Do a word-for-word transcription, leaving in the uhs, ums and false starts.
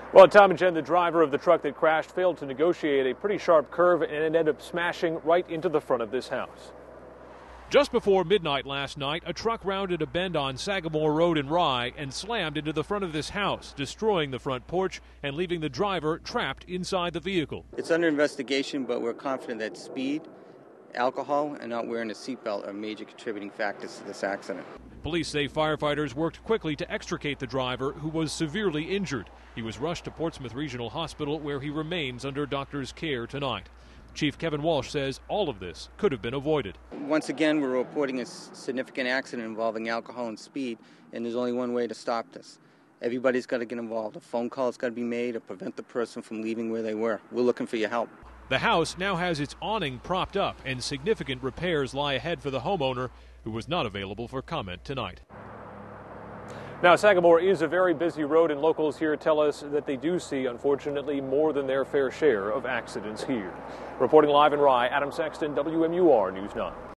Well, Tom and Jen, the driver of the truck that crashed failed to negotiate a pretty sharp curve and ended up smashing right into the front of this house. Just before midnight last night, a truck rounded a bend on Sagamore Road in Rye and slammed into the front of this house, destroying the front porch and leaving the driver trapped inside the vehicle. It's under investigation, but we're confident that speed, alcohol, and not wearing a seatbelt are major contributing factors to this accident. Police say firefighters worked quickly to extricate the driver, who was severely injured. He was rushed to Portsmouth Regional Hospital, where he remains under doctor's care tonight. Chief Kevin Walsh says all of this could have been avoided. Once again, we're reporting a significant accident involving alcohol and speed, and there's only one way to stop this. Everybody's got to get involved. A phone call's got to be made to prevent the person from leaving where they were. We're looking for your help. The house now has its awning propped up, and significant repairs lie ahead for the homeowner, who was not available for comment tonight. Now, Sagamore is a very busy road, and locals here tell us that they do see, unfortunately, more than their fair share of accidents here. Reporting live in Rye, Adam Sexton, W M U R News nine.